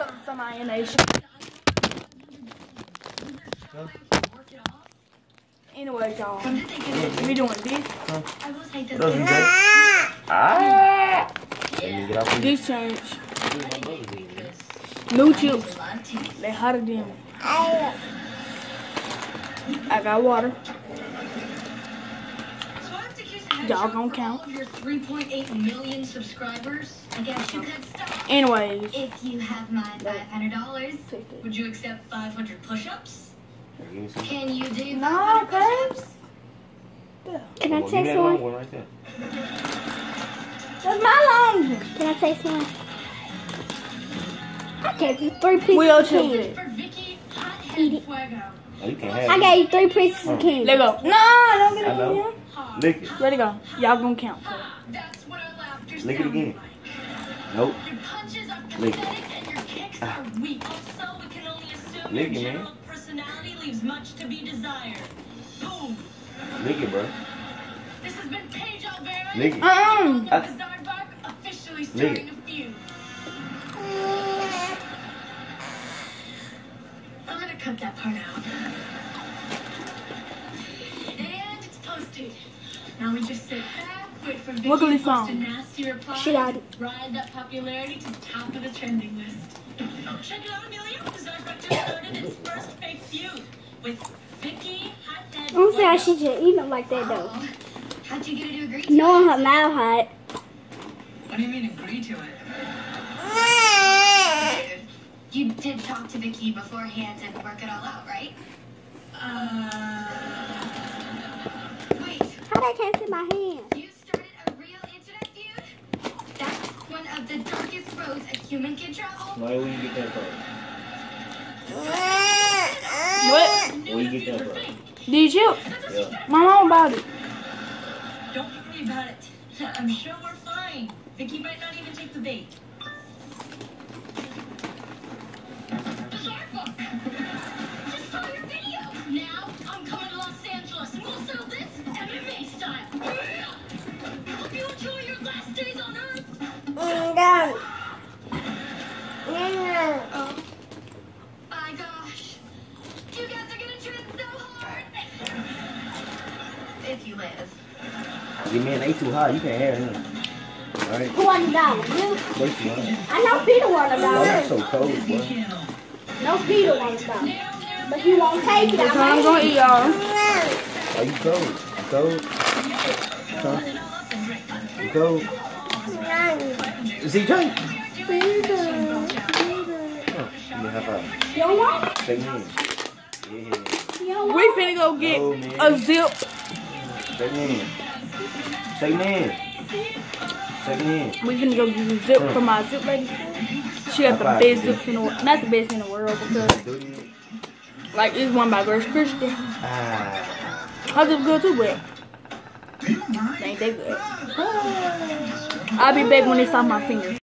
Some ionation. Huh? Anyway, y'all, we doing this. What else you got? Ah! Let me get off of This change. New chips. They hotter than. I got water. Y'all gonna count. Your 3.8 million subscribers. I guess you could stop. Anyways. If you have my $500, would you accept 500 push-ups? Can you do No, babes. Can I taste one? One right there. That's my long. Can I taste one? I gave you 3 pieces We'll of candy. For Vicky, Eat it. Fuego. Oh, you can have I it. gave you 3 pieces of candy. Let go. No, don't get I it know. again. Lick it. Let it go. Y'all gonna count. That's what our laughter Lick it sounds again. like. Nope. Your punches are Lick. pathetic and your kicks are weak. Also, we can only assume Lick your it, man. general personality leaves much to be desired. Boom. Lick it, bro. This has been Paige Alvera. Lick it. On the Bizarre Bark, officially starting a feud. I'm gonna cut that part out. And it's posted. Now we just sit back, wait for Vicky Luckily to post a found. nasty reply. Shit out. Ride that popularity to the top of the trending list. Oh, check it out, Amelia. Bizarre Bark just started its first fake feud with Vicky Hothead. I don't see how she just eat them like that though. Oh, how'd you get her to agree to Knowing it? her mouth hot. What do you mean agree to it? You did talk to Vicky beforehand and work it all out, right? Wait, How they can't see my hand? you started a real internet feud? That's one of the darkest roads a human can travel? Why would you get that from? What? Where you get that from? These chips? Yeah. My mom bought it. Don't worry about it. I'm sure we're fine. Vicky might not even take the bait. Bizarre Book. Just saw your video. Now I'm coming to Los Angeles and we'll sell this MMA style. Hope you enjoy your last days on Earth. Oh my gosh. You guys are gonna trend so hard. If you live. Yeah, man, they too hot. You can't have them. Alright? Who want the dollar? You? They too hot. I know Peter want the Oh, dollar. that's so cold, boy. No Peter wants the dollar. But he won't take it. That's what I'm gonna eat, y'all. Are you cold? You cold? Huh? You cold? Is he drink? Oh, you have a You don't want it? take me in. Yeah. You don't We want it? finna go get No, man. a zip. Take me in. Take me in. Take me in. We finna go get a zip from my zip lady. She got the best zips in the world. Not the best in the world because, like, it's one by Grace Christian. Ah. Her zip good too, but they ain't that good. I'll be back when it's off my finger.